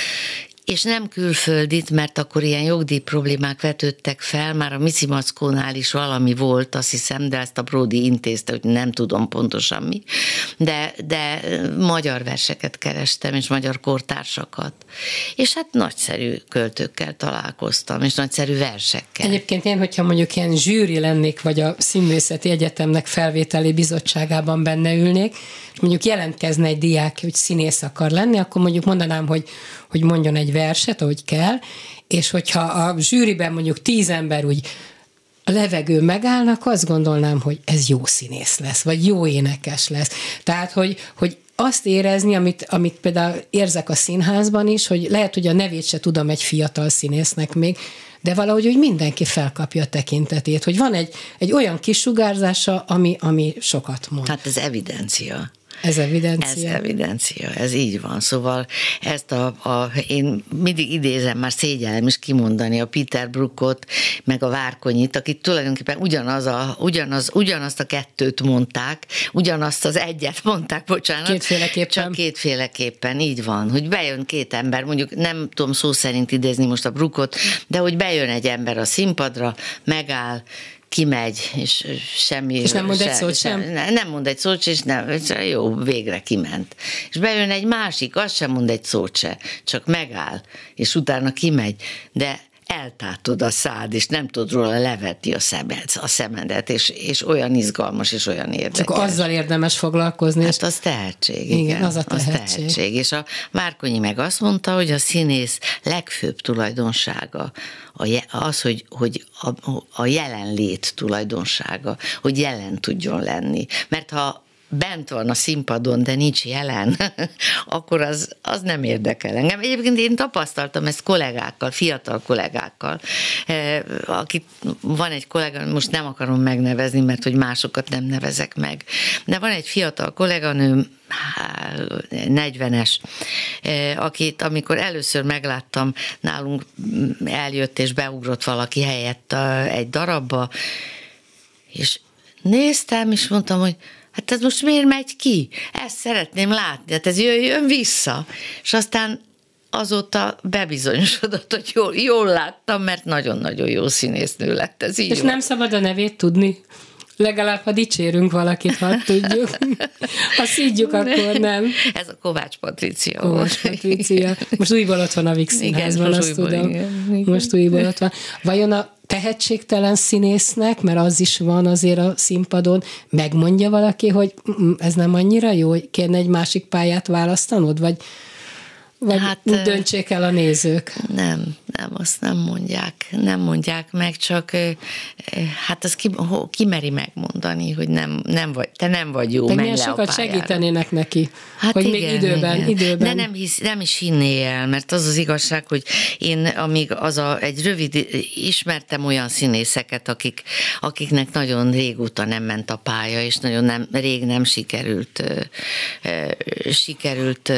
és nem külföldit, mert akkor ilyen jogdíj problémák vetődtek fel, már a Mici Mackónál is valami volt, azt hiszem, de ezt a Bródi intézte, hogy nem tudom pontosan mi, de, de magyar verseket kerestem, és magyar kortársakat. És hát nagyszerű költőkkel találkoztam, és nagyszerű versekkel. Egyébként én, hogyha mondjuk ilyen zsűri lennék, vagy a Színművészeti Egyetemnek felvételi bizottságában benne ülnék, és mondjuk jelentkezne egy diák, hogy színész akar lenni, akkor mondjuk mondanám, hogy, hogy mondjon egy verset, ahogy kell, és hogyha a zsűriben mondjuk tíz ember úgy a levegő megállnak, azt gondolnám, hogy ez jó színész lesz, vagy jó énekes lesz. Tehát, hogy, hogy azt érezni, amit, amit például érzek a színházban is, hogy lehet, hogy a nevét se tudom egy fiatal színésznek még, de valahogy, hogy mindenki felkapja a tekintetét, hogy van egy, egy olyan kisugárzása, ami, ami sokat mond. Hát ez evidencia. Ez evidencia. Ez evidencia, ez így van. Szóval ezt a, a én mindig idézem, már szégyellem is kimondani a Peter Brookot, meg a Várkonyit, akik tulajdonképpen ugyanaz a, ugyanaz, ugyanazt a kettőt mondták, ugyanazt az egyet mondták, bocsánat. Kétféleképpen. Csak kétféleképpen, így van, hogy bejön két ember, mondjuk nem tudom szó szerint idézni most a Brookot, de hogy bejön egy ember a színpadra, megáll, kimegy, és semmi... És nem mond se, egy szót sem? sem? Nem mond egy szót, és nem, jó, végre kiment. És bejön egy másik, az sem mond egy szót se, csak megáll, és utána kimegy, de eltátod a szád, és nem tudod róla levetni a szemed, a szemedet, és, és olyan izgalmas, és olyan érdekes. Csak azzal érdemes foglalkozni. Hát az tehetség. Igen, igen az a tehetség. Az tehetség. És a Várkonyi meg azt mondta, hogy a színész legfőbb tulajdonsága az, hogy, hogy a, a jelenlét tulajdonsága, hogy jelen tudjon lenni. Mert ha bent van a színpadon, de nincs jelen, akkor az, az nem érdekel engem. Egyébként én tapasztaltam ezt kollégákkal, fiatal kollégákkal, akit van egy kollega, most nem akarom megnevezni, mert hogy másokat nem nevezek meg, de van egy fiatal kolléganő, negyvenes, akit amikor először megláttam, nálunk eljött és beugrott valaki helyett egy darabba, és néztem, és mondtam, hogy hát ez most miért megy ki? Ezt szeretném látni, hát ez jöjjön vissza. És aztán azóta bebizonyosodott, hogy jól, jól láttam, mert nagyon-nagyon jó színésznő lett. Ez így és van. Nem szabad a nevét tudni? Legalább, ha dicsérünk valakit, ha tudjuk. Ha szídjuk, akkor nem. Ez a Kovács Patricia. Kovács Patricia. Most újból ott van a Vix Színházban, azt újból, tudom. Igen, igen. Most újból ott van. Vajon a tehetségtelen színésznek, mert az is van azért a színpadon, megmondja valaki, hogy ez nem annyira jó, hogy kéne egy másik pályát választanod, vagy, vagy hát, döntsék el a nézők? Nem, Nem, azt nem mondják, nem mondják meg, csak hát az ki, ki meri megmondani, hogy nem, nem vagy, te nem vagy jó, menj le a pályára. Sokat segítenének neki, hát hogy igen, még időben, igen. időben. De nem, hisz, nem is hinné el, mert az az igazság, hogy én amíg az a, egy rövid, ismertem olyan színészeket, akik, akiknek nagyon régóta nem ment a pálya, és nagyon nem, rég nem sikerült, sikerült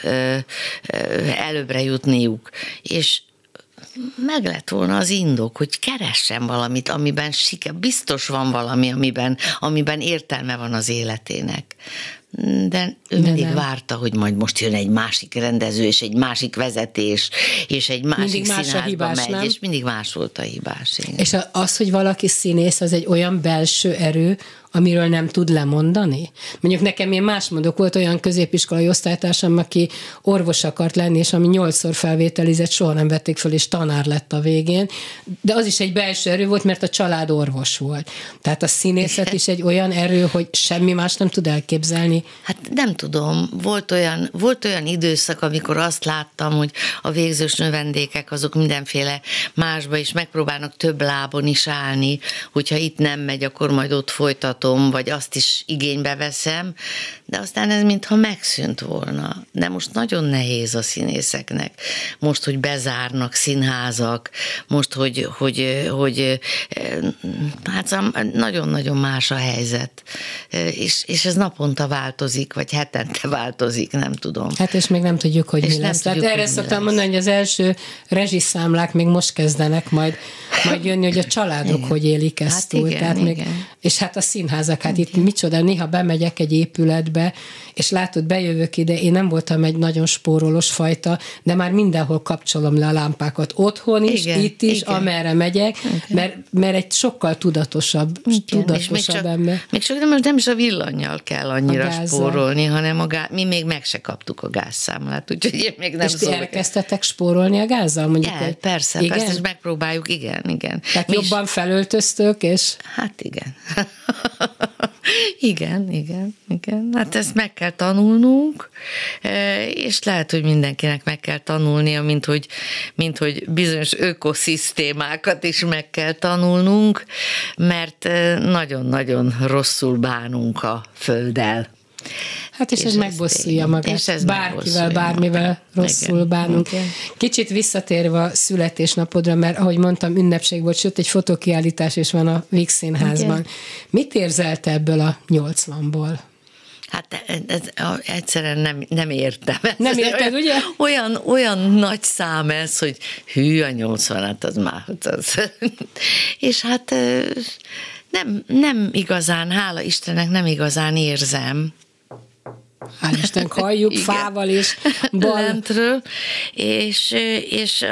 előbbre jutniuk. És meg lett volna az indok, hogy keressen valamit, amiben siker, biztos van valami, amiben, amiben értelme van az életének. De ő De mindig nem. várta, hogy majd most jön egy másik rendező, és egy másik vezetés, és egy másik Mindig más színházba a hibás, megy, nem? és mindig más volt a hibás. Igen. És az, hogy valaki színész, az egy olyan belső erő, amiről nem tud lemondani? Mondjuk nekem én más mondok, volt olyan középiskolai osztálytársam, aki orvos akart lenni, és ami nyolcszor felvételizett, soha nem vették föl, és tanár lett a végén. De az is egy belső erő volt, mert a család orvos volt. Tehát a színészet is egy olyan erő, hogy semmi más nem tud elképzelni. Hát nem tudom, volt olyan, volt olyan időszak, amikor azt láttam, hogy a végzős növendékek azok mindenféle másba is megpróbálnak több lábon is állni, hogyha itt nem megy, akkor majd ott folytat, vagy azt is igénybe veszem, de aztán ez mintha megszűnt volna. De most nagyon nehéz a színészeknek. Most, hogy bezárnak színházak, most, hogy, hogy, hogy hát nagyon-nagyon más a helyzet. És, és ez naponta változik, vagy hetente változik, nem tudom. Hát és még nem tudjuk, hogy és mi lesz. Tehát erre szoktam mondani, hogy az első rezsiszámlák még most kezdenek majd, majd jönni, hogy a családok igen. hogy élik ezt hát túl. Igen, Tehát igen. még, és hát a színházak, hát itt micsoda, néha bemegyek egy épületbe, és látod, bejövök ide, én nem voltam egy nagyon spórolós fajta, de már mindenhol kapcsolom le a lámpákat. Otthon is, igen, itt is, igen. amerre megyek, mert, mert egy sokkal tudatosabb, igen. tudatosabb még csak, ember. Még csak nem, nem is a villannyal kell annyira spórolni, hanem a gáz, mi még meg se kaptuk a gázszámlát, úgyhogy én még nem és ti elkezdtetek spórolni a gázzal? Mondjuk, El, persze, igen? persze, és megpróbáljuk, igen, igen. Tehát mi jobban is... felöltöztök, és... Hát igen. Igen, igen, igen. Hát ezt meg kell tanulnunk, és lehet, hogy mindenkinek meg kell tanulnia, mint hogy, mint hogy bizonyos ökoszisztémákat is meg kell tanulnunk, mert nagyon-nagyon rosszul bánunk a Földdel. Hát és, és ez megbosszulja magát. Ez bárkivel, bármivel magát. rosszul igen. bánunk. Igen. Kicsit visszatérve a születésnapodra, mert ahogy mondtam, ünnepség volt, sőt egy fotókiállítás is van a Víg Színházban. Igen. Mit érzel te ebből a nyolcvanból? Hát ez, ez, egyszerűen nem, nem értem. Nem érted, ugye? Olyan, olyan nagy szám ez, hogy hű, a nyolcvan, hát az már. Az. És hát nem, nem igazán, hála Istennek nem igazán érzem. Hál' Isten, halljuk fával és bal. Lentről, és, és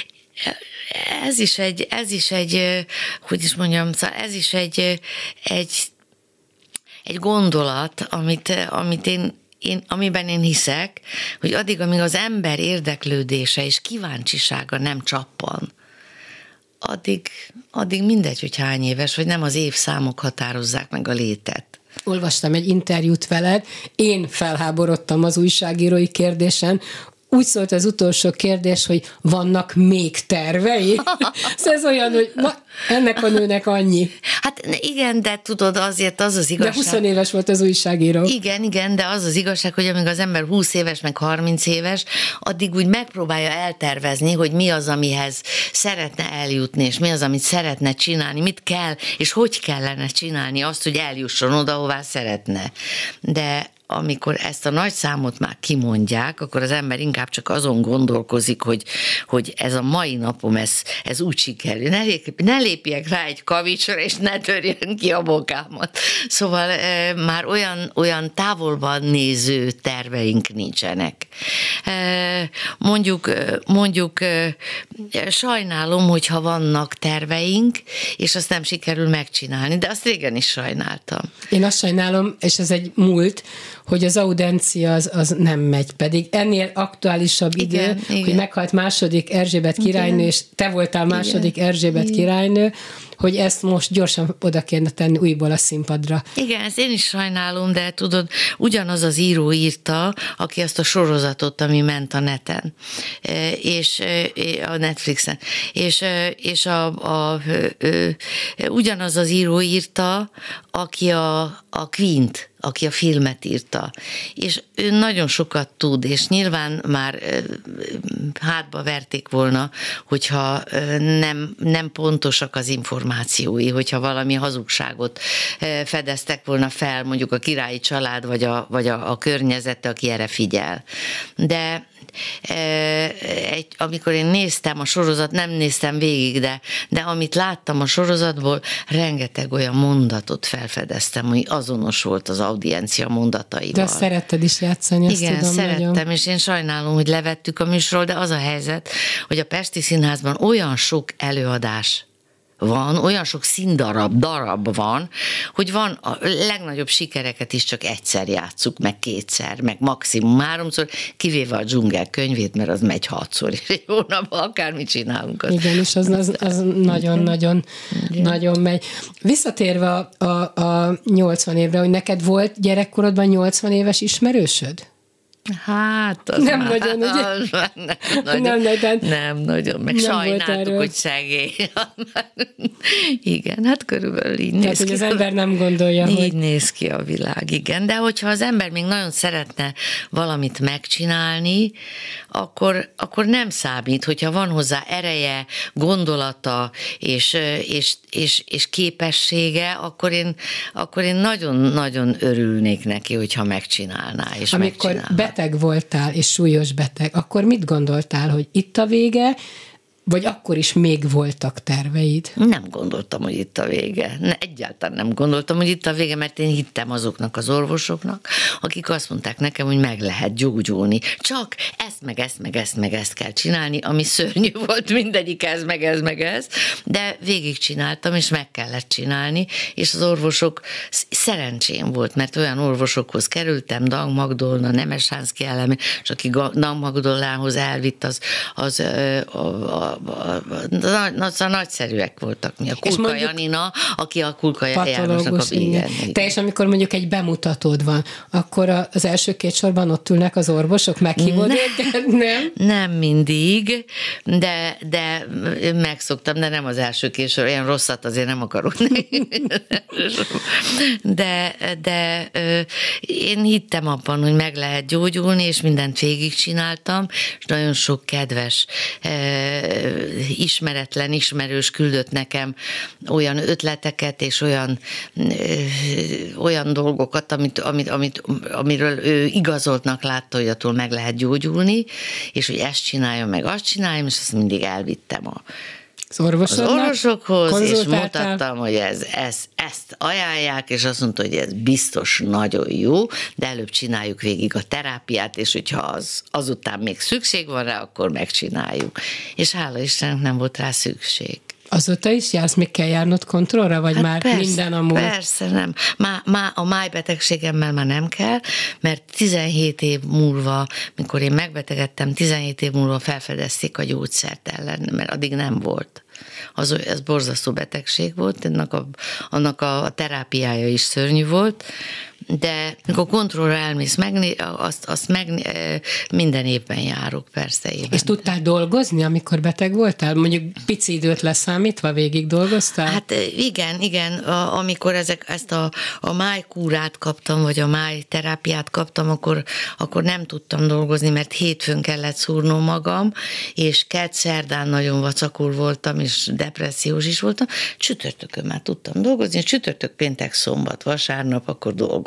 ez is egy, ez is egy, hogy is mondjam, ez is egy, egy, egy gondolat, amit, amit én, én, amiben én hiszek, hogy addig, amíg az ember érdeklődése és kíváncsisága nem csappan, addig, addig mindegy, hogy hány éves, vagy nem az évszámok határozzák meg a létet. Olvastam egy interjút veled, én felháborodtam az újságírói kérdésen, úgy szólt az utolsó kérdés, hogy vannak még tervei? Szóval ez olyan, hogy ma, ennek a nőnek annyi. Hát igen, de tudod, azért az az igazság. De húsz éves volt az újságíró. Igen, igen, de az az igazság, hogy amíg az ember húsz éves, meg harminc éves, addig úgy megpróbálja eltervezni, hogy mi az, amihez szeretne eljutni, és mi az, amit szeretne csinálni, mit kell, és hogy kellene csinálni azt, hogy eljusson oda, hová szeretne. De amikor ezt a nagy számot már kimondják, akkor az ember inkább csak azon gondolkozik, hogy, hogy ez a mai napom, ez, ez úgy sikerül. Ne, lép, ne lépjek rá egy kavicsra, és ne törjön ki a bokámat. Szóval e, már olyan, olyan távolban néző terveink nincsenek. E, mondjuk, mondjuk e, sajnálom, hogyha vannak terveink, és azt nem sikerül megcsinálni, de azt régen is sajnáltam. Én azt sajnálom, és ez egy múlt, hogy az audencia az, az nem megy. Pedig ennél aktuálisabb idő, igen, hogy igen. meghalt második Erzsébet királynő, igen. és te voltál második igen. Erzsébet igen. királynő, hogy ezt most gyorsan oda kéne tenni újból a színpadra. Igen, ezt én is sajnálom, de tudod, ugyanaz az író írta, aki azt a sorozatot, ami ment a neten, és a Netflixen, és, és a, a, a, ugyanaz az író írta, aki a, a Queen-t, aki a filmet írta. És ő nagyon sokat tud, és nyilván már hátba verték volna, hogyha nem, nem pontosak az információi, hogyha valami hazugságot fedeztek volna fel, mondjuk a királyi család, vagy a, vagy a, a környezete, aki erre figyel. De egy, amikor én néztem a sorozat, nem néztem végig, de, de amit láttam a sorozatból, rengeteg olyan mondatot felfedeztem, hogy azonos volt az audiencia mondataival. De azt szeretted is játszani, ezt igen, tudom szerettem, nagyon. És én sajnálom, hogy levettük a műsorról, de az a helyzet, hogy a Pesti Színházban olyan sok előadás van, olyan sok színdarab, darab van, hogy van a legnagyobb sikereket is csak egyszer játsszuk, meg kétszer, meg maximum háromszor, kivéve a Dzsungel könyvét, mert az megy hatszor, és egy hónapban akármit csinálunk. Az. Igen, és az, az, az nagyon-nagyon nagyon megy. Visszatérve a, a, a nyolcvan évre, hogy neked volt gyerekkorodban nyolcvan éves ismerősöd? Hát, az nem már, nagyon, ugye? Az már nem, nagyon, nem, nagyon, nem nagyon, meg nem sajnáltuk, hogy szegény. Igen, hát körülbelül így Tehát, néz hogy ki. az ember nem gondolja, így hogy... néz ki a világ, igen. De hogyha az ember még nagyon szeretne valamit megcsinálni, akkor, akkor nem számít, hogyha van hozzá ereje, gondolata és, és, és, és képessége, akkor én, akkor én nagyon-nagyon örülnék neki, hogyha megcsinálná és Amikor megcsinálná. beteg voltál, és súlyos beteg, akkor mit gondoltál, hogy itt a vége, vagy akkor is még voltak terveid? Nem gondoltam, hogy itt a vége. Ne, egyáltalán nem gondoltam, hogy itt a vége, mert én hittem azoknak az orvosoknak, akik azt mondták nekem, hogy meg lehet gyógyulni. Csak ezt, meg ezt, meg ezt, meg ezt kell csinálni, ami szörnyű volt, mindegyik ez, meg ez, meg ez, de végigcsináltam, és meg kellett csinálni, és az orvosok, szerencsém volt, mert olyan orvosokhoz kerültem, Dag Magdolna, Nemesánszky Elemi, és aki Dag Magdolnához elvitt, az, az a, a a nagyszerűek voltak mi. A Kulka Janina, aki a Kulka Jánosnak a igen. Te és amikor mondjuk egy bemutatód van, akkor az első két sorban ott ülnek az orvosok, meghívod őket? Nem? Nem mindig, de, de megszoktam, de nem az első két sor, ilyen rosszat azért nem akarok. De, de én hittem abban, hogy meg lehet gyógyulni, és mindent végigcsináltam, és nagyon sok kedves ismeretlen ismerős küldött nekem olyan ötleteket és olyan, ö, olyan dolgokat, amit, amit, amit, amiről ő igazoltnak látta, hogy attól meg lehet gyógyulni, és hogy ezt csináljon, meg azt csináljam, és azt mindig elvittem a az, az orvosokhoz, és mutattam, hogy ez, ez, ezt ajánlják, és azt mondta, hogy ez biztos nagyon jó, de előbb csináljuk végig a terápiát, és hogyha az, azután még szükség van rá, akkor megcsináljuk. És hála Istennek nem volt rá szükség. Azóta is jársz, még kell járnod kontrollra, vagy hát már persze, minden a múlt? Persze, nem. Má, má, a májbetegségemmel már nem kell, mert tizenhét év múlva, mikor én megbetegedtem, tizenhét év múlva felfedezték a gyógyszert ellen, mert addig nem volt. Az, ez borzasztó betegség volt, annak a, annak a terápiája is szörnyű volt, de amikor kontrollra elmész, megné, azt, azt meg, minden évben járok, persze évente. És tudtál dolgozni, amikor beteg voltál? Mondjuk pici időt leszámítva végig dolgoztál? Hát igen, igen, a, amikor ezek, ezt a, a májkúrát kaptam, vagy a májterápiát kaptam, akkor, akkor nem tudtam dolgozni, mert hétfőn kellett szúrnom magam, és kedd szerdán nagyon vacakul voltam, és depressziós is voltam. Csütörtökön már tudtam dolgozni, csütörtök, péntek, szombat, vasárnap, akkor dolgoztam.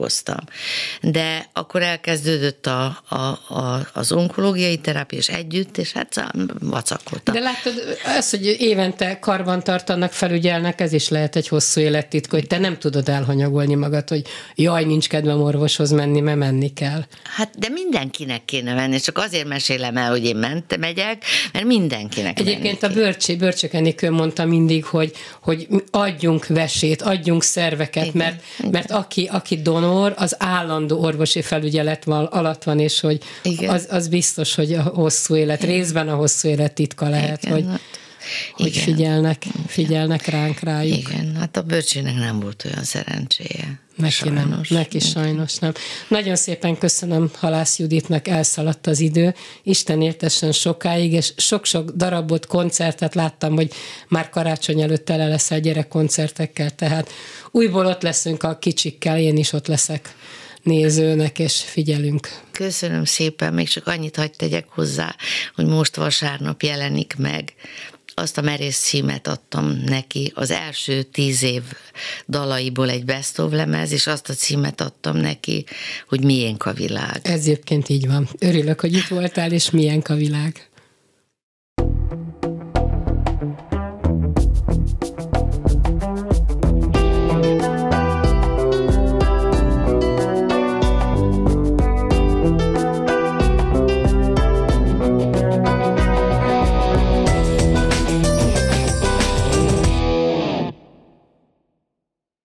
De akkor elkezdődött a, a, a, az onkológiai terápia, és együtt, és hát vacakoltam. De látod, az, hogy évente karban tartanak, felügyelnek, ez is lehet egy hosszú élettitka, hogy te nem tudod elhanyagolni magad, hogy jaj, nincs kedvem orvoshoz menni, mert menni kell. Hát, de mindenkinek kéne menni, csak azért mesélem el, hogy én mentem, megyek, mert mindenkinek Egyébként a Börcsé, Börcsök Enikő mondta mindig, hogy, hogy adjunk vesét, adjunk szerveket, igen, mert, igen. mert aki, aki donor, az állandó orvosi felügyelet van, alatt van, és hogy az, az biztos, hogy a hosszú élet, részben a hosszú élet titka lehet, igen, hogy, hogy Igen. figyelnek, figyelnek ránk, rájuk. Igen, hát a Bölcsének nem volt olyan szerencséje. Neki sajnos. nem, neki sajnos nem. Nagyon szépen köszönöm Halász Juditnak, elszaladt az idő. Isten éltessen sokáig, és sok-sok darabot, koncertet láttam, hogy már karácsony előtt tele lesz a gyerekkoncertekkel, tehát újból ott leszünk a kicsikkel, én is ott leszek nézőnek, és figyelünk. Köszönöm szépen, még csak annyit hadd tegyek hozzá, hogy most vasárnap jelenik meg. Azt a merész címet adtam neki, az első tíz év dalaiból egy best of lemez, és azt a címet adtam neki, hogy Miénk a világ. Ez egyébként így van. Örülök, hogy itt voltál, és Miénk a világ.